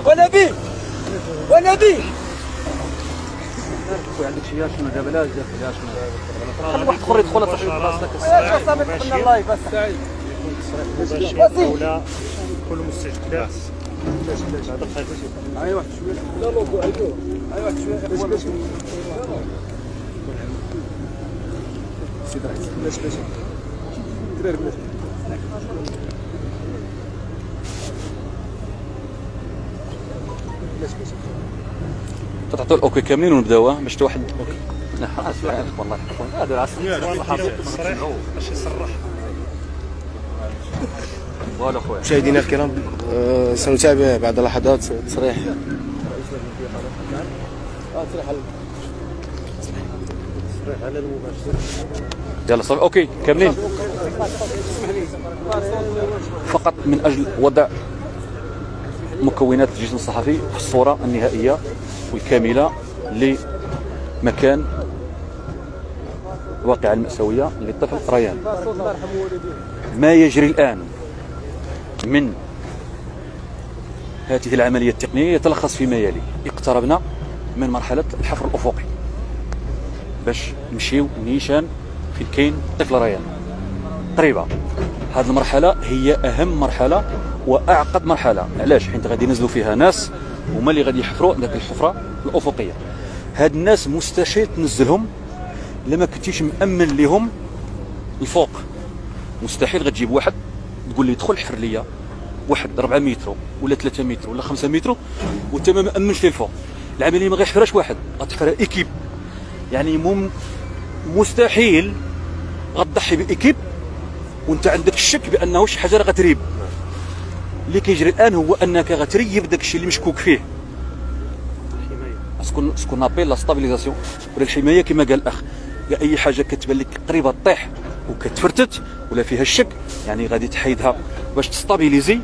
ونبي ونبي عندك شي شنو دابا لا شنو خلي واحد اخر يدخل تصاوب راسك يا صافي دخلنا اللايف بس ولا كل مستجدات اي واحد شويه لا لا اي واحد شويه سيدي بلاش بلاش دراري بلاش تعطوا الاوكي كاملين ونبداو باش حتى واحد لا خلاص والله يحفظكم هذا العصر باش يصرح. فوالا خويا مشاهدينا الكرام سنتابع بعد لحظات تصريح على المباشر. يلا صافي اوكي كاملين فقط من اجل وضع مكونات الجسم الصحفي في الصوره النهائيه والكامله لمكان الواقعه المأساويه للطفل ريان. ما يجري الان من هذه العمليه التقنيه يتلخص فيما يلي: اقتربنا من مرحله الحفر الافقي باش نمشيو نيشان فين كاين طفل ريان. قريبه هذه المرحله هي اهم مرحله واعقد مرحله. علاش؟ حيت غادي ينزلوا فيها ناس هما اللي غادي يحفروا ذاك الحفره الافقيه. هاد الناس مستحيل تنزلهم لما كنتيش مامن لهم الفوق. مستحيل غتجيب واحد تقول لي دخل حفر ليا واحد 4 متر ولا 3 متر ولا 5 متر وانت ما مامنش ليه الفوق. العمليه ما غيحفرهاش واحد، غتحفرها ايكيب. يعني مستحيل غتضحي بايكيب وانت عندك الشك بانه شي حاجه راه غتريب. اللي كيجري الان هو انك غتريب داك الشيء اللي مشكوك فيه. سكون نابيل لا ستابيليزاسيون ولا الحمايه كما قال الاخ. اي حاجه كتبان لك قريبه تطيح وكتفرتت ولا فيها الشك يعني غادي تحيدها باش تستابيليزي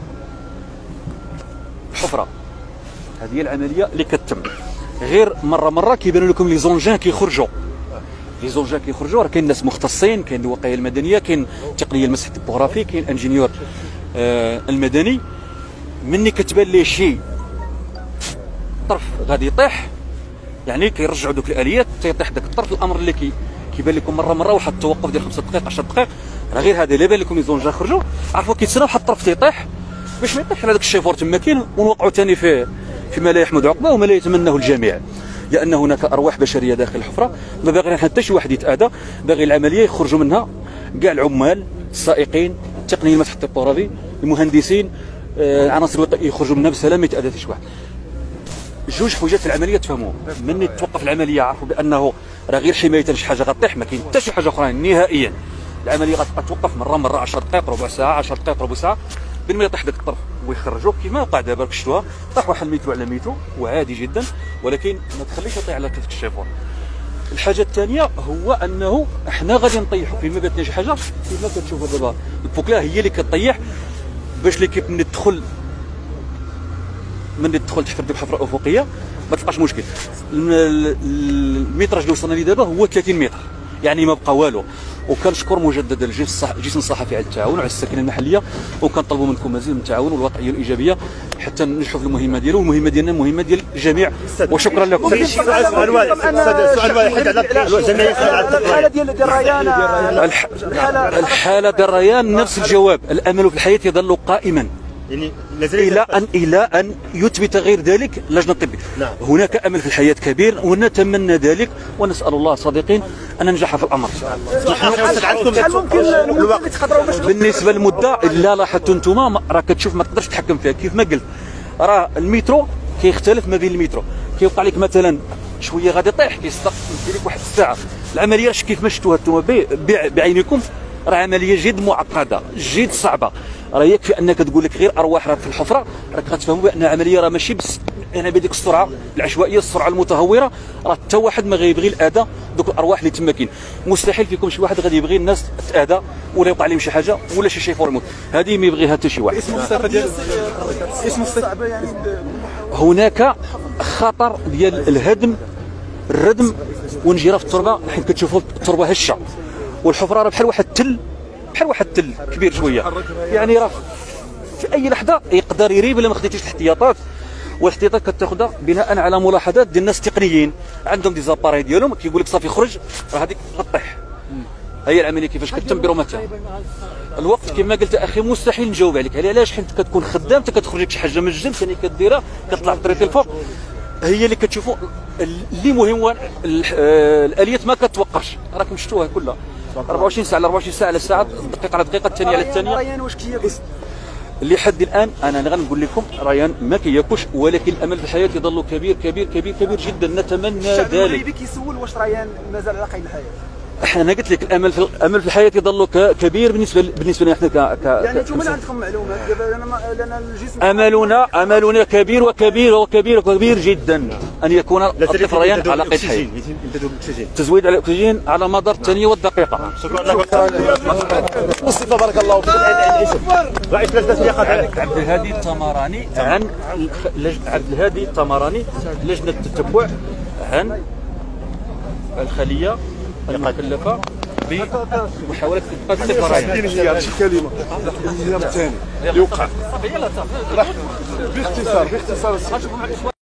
الحفره. هذه هي العمليه اللي كتتم. غير مره كيبانوا لكم لي زونجان كيخرجوا. لي زونجان كيخرجوا راه كاين ناس مختصين، كاين الوقايه المدنيه، كاين تقنيه المسح التوبوغرافي، كاين الانجينيور المدني. مني كتبان ليه شي طرف غادي يطيح يعني كيرجعوا دوك الاليات تيطيح داك الطرف. الامر اللي كيبان لكم مره واحد التوقف ديال 5 دقائق 10 دقائق راه غير هذا اللي بان لكم لي زونجان خرجوا عرفوا كيتسناو واحد الطرف تيطيح باش ما يطيحش على داك الشيفور تما كاين ونوقعوا ثاني فيما لا يحمد عقباه وما لا يتمناه الجميع. لان هناك ارواح بشريه داخل الحفره ما باغيين حتى شي واحد يتاذى. باغي العمليه يخرجوا منها كاع العمال السائقين التقنيه المسح التوبوغرافي المهندسين عناصر الوقائيه يخرجوا منها بسلام ما يتاذى شي واحد. جوج حويجات في العمليه تفهموهم. من توقف العمليه عرفوا بانه راه غير حمايه شي حاجه غطيح ما كاين حتى شي حاجه اخرى نهائيا. العمليه غتوقف مره 10 دقائق ربع ساعه 10 دقائق ربع ساعه بين ما يطيح داك الطرف ويخرجوه كما وقع دابا راك شفتوها طاح واحد متر على متر وعادي جدا ولكن ما تخليش يطيح على كتف الشيفون. الحاجه الثانيه هو انه احنا غادي نطيحوا فيما باتنا شي حاجه كما كتشوفوا دابا البوكلا هي اللي كطيح باش ليكيب من تدخل تحفر ديك الحفره الافقيه ما تلقاش مشكل. المتراج اللي وصلنا ليه دابا هو 30 متر يعني ما بقى والو. وكنشكر مجددا الجسم الصحفي على التعاون وعلى السكنه المحليه وكنطلبوا منكم مزيد من التعاون والوضعيه الايجابيه حتى ننجحوا في المهمه ديالو. والمهمه ديالنا مهمه ديال الجميع وشكرا لكم. سؤال واحد على الحاله ديال ريان. الحاله ديال ريان نفس الجواب. الامل في الحياه يظل قائما يعني الى ان يثبت غير ذلك لجنه الطبيه. نعم. هناك امل في الحياه كبير ونتمنى ذلك ونسال الله صادقين ان ننجح في الامر. بالنسبه للمده الا لاحظتوا انتم راه كتشوف ما تقدرش تتحكم فيها. كيف ما قلت راه المترو كيختلف ما بين المترو. كيوقع لك مثلا شويه غادي يطيح كيصدق يدير لك واحد الساعه. العمليه كيف ما شفتوها انتم بعينيكم راه عمليه جد معقده جد صعبه. راه يكفي انك تقول لك غير ارواح راه في الحفره راك غتفهموا بان العمليه راه ماشي بس انا بهذيك السرعه العشوائيه السرعه المتهوره راه حتى واحد ما غيبغي الاذى دوك الارواح اللي تما كاين. مستحيل فيكم شي واحد غادي يبغي الناس تاذى ولا يوقع لهم شي حاجه ولا شي شيء فور الموت. هذه ما يبغيها حتى شي واحد. اسم الصعبه يعني هناك خطر ديال الهدم الردم وانجراف التربه حيت كتشوفوا التربه هشه والحفره راه بحال واحد التل كبير شويه يعني راه في اي لحظه يقدر يريب الا ما خديتيش الاحتياطات. والاحتياطات كتاخذها بناء على ملاحظات ديال الناس التقنيين عندهم دي زاباري ديالهم كيقول لك صافي خرج راه هذيك غطيح. هي العمليه كيفاش كتم برومتها. الوقت كما قلت اخي مستحيل نجاوب عليك علاش، حيت كتكون خدام حتى كتخرج لك شي حاجه من الجنب ثاني كديرها كطلع طريقه الفوق. هي اللي كتشوفوا اللي مهم هو الاليات ما كتوقفش، راكم شفتوها كلها 24 ساعه على 24 ساعه على الساعه، الدقيقه على الدقيقه، الثانيه على الثانيه. ريان واش كياكل؟ لحد الان انا غنقول لكم ريان ما كياكلش، ولكن الامل في الحياه يظل كبير كبير كبير كبير جدا. نتمنى الشعب ذلك. المغربي كيسول واش ريان مازال على قيد الحياه. انا قلت لك الامل في الحياه يظل كبير بالنسبه لنا احنا يعني انتم اللي عندكم معلومات دابا انا الجسم املنا كبير وكبير وكبير وكبير جدا ان يكون الطفل ريان على قيد الحياه. تزويد على الاكسجين على مدار الثانيه والدقيقه. مصطفى بارك الله فيك. رئيس لجنه اليقظه عبد الهادي التمراني عن عبد الهادي التمراني لجنه التتبع عن الخليه المكلفه بمحاوله اثبات الطفل ريان. شي كلمه الثاني اللي وقع يلا باختصار